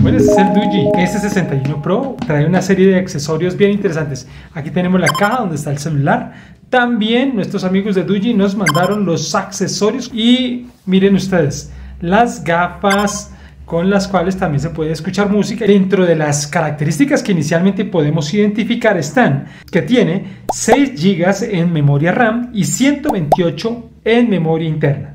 Bueno, este es el Doogee S61 Pro. Trae una serie de accesorios bien interesantes. Aquí tenemos la caja donde está el celular. También nuestros amigos de Doogee nos mandaron los accesorios. Y miren ustedes, las gafas con las cuales también se puede escuchar música. Dentro de las características que inicialmente podemos identificar están que tiene 6 GB en memoria RAM y 128 en memoria interna.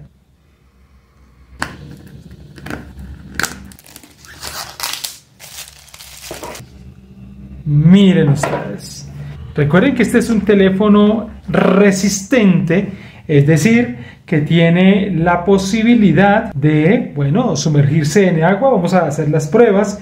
Miren ustedes, recuerden que este es un teléfono resistente, es decir, que tiene la posibilidad de, bueno, sumergirse en agua. Vamos a hacer las pruebas.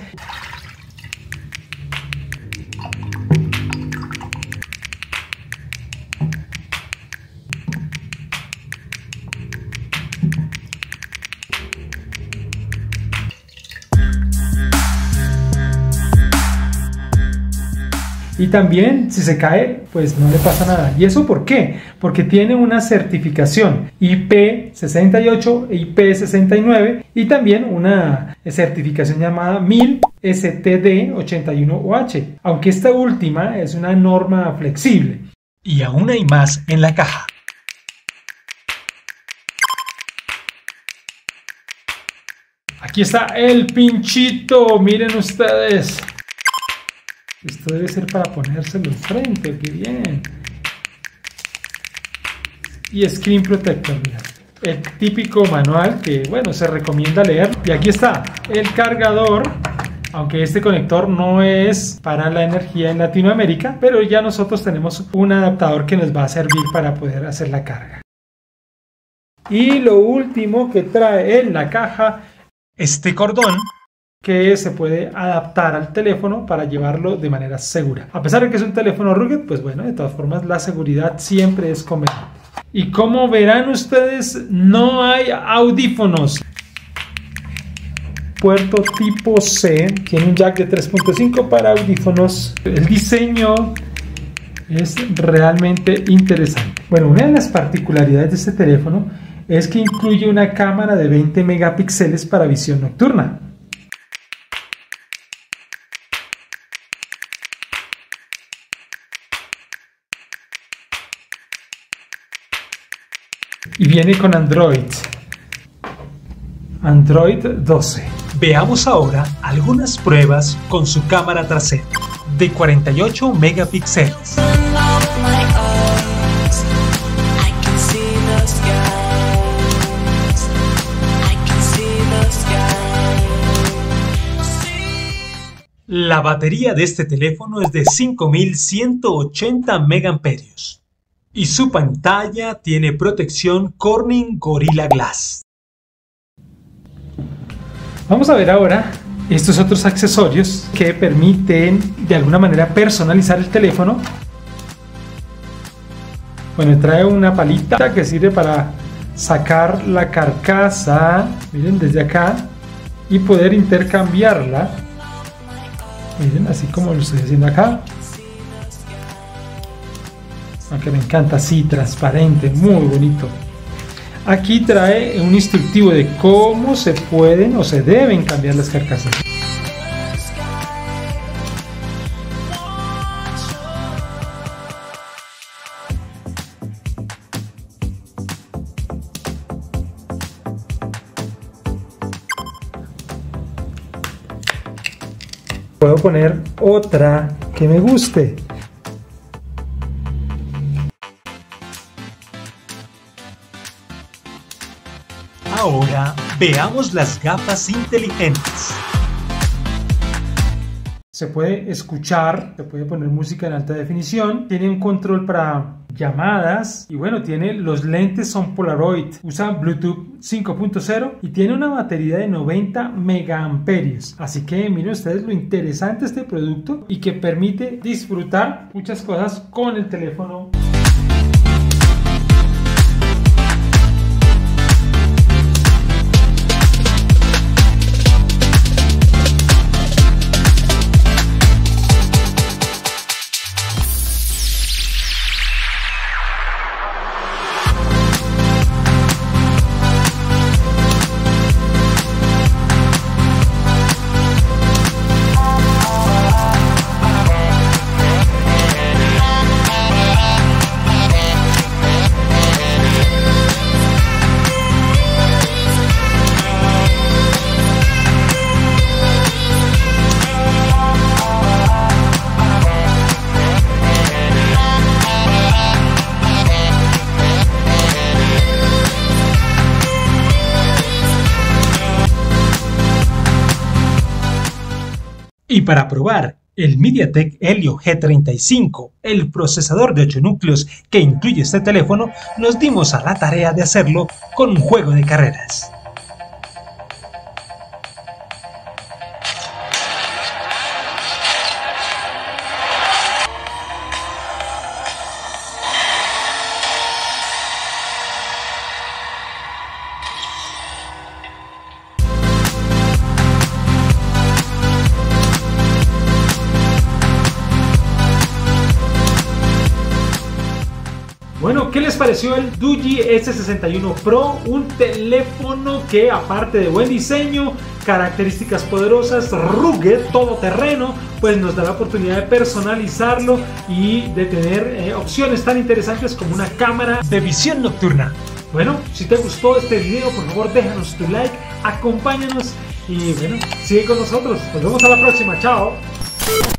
Y también si se cae, pues no le pasa nada. ¿Y eso por qué? Porque tiene una certificación IP68 e IP69 y también una certificación llamada 1000 STD81OH, aunque esta última es una norma flexible. Y aún hay más en la caja. Aquí está el pinchito, miren ustedes. Esto debe ser para ponérselo enfrente, qué bien. Y Screen Protector, mira. El típico manual que, bueno, se recomienda leer. Y aquí está el cargador, aunque este conector no es para la energía en Latinoamérica, pero ya nosotros tenemos un adaptador que nos va a servir para poder hacer la carga. Y lo último que trae en la caja, este cordón que se puede adaptar al teléfono para llevarlo de manera segura. A pesar de que es un teléfono rugged, pues bueno, de todas formas la seguridad siempre es conveniente. Y como verán ustedes, no hay audífonos. Puerto tipo C, tiene un jack de 3.5 para audífonos. El diseño es realmente interesante. Bueno, una de las particularidades de este teléfono es que incluye una cámara de 20 megapíxeles para visión nocturna. Y viene con Android 12. Veamos ahora algunas pruebas con su cámara trasera de 48 megapíxeles. La batería de este teléfono es de 5180 megaamperios. Y su pantalla tiene protección Corning Gorilla Glass. Vamos a ver ahora estos otros accesorios que permiten de alguna manera personalizar el teléfono. Bueno, trae una palita que sirve para sacar la carcasa, miren, desde acá, y poder intercambiarla. Miren, así como lo estoy haciendo acá. Aunque me encanta así, transparente, muy bonito. Aquí trae un instructivo de cómo se pueden o se deben cambiar las carcasas. Puedo poner otra que me guste. Ahora veamos las gafas inteligentes. Se puede escuchar, se puede poner música en alta definición, tiene un control para llamadas y bueno, tiene los lentes son Polaroid, usa Bluetooth 5.0 y tiene una batería de 90 megaamperios. Así que miren ustedes lo interesante de este producto y que permite disfrutar muchas cosas con el teléfono. Y para probar el MediaTek Helio G35, el procesador de 8 núcleos que incluye este teléfono, nos dimos a la tarea de hacerlo con un juego de carreras. Bueno, ¿qué les pareció el Doogee S61 Pro? Un teléfono que, aparte de buen diseño, características poderosas, rugged, todoterreno, pues nos da la oportunidad de personalizarlo y de tener opciones tan interesantes como una cámara de visión nocturna. Bueno, si te gustó este video, por favor déjanos tu like, acompáñanos y bueno, sigue con nosotros. Nos vemos a la próxima, chao.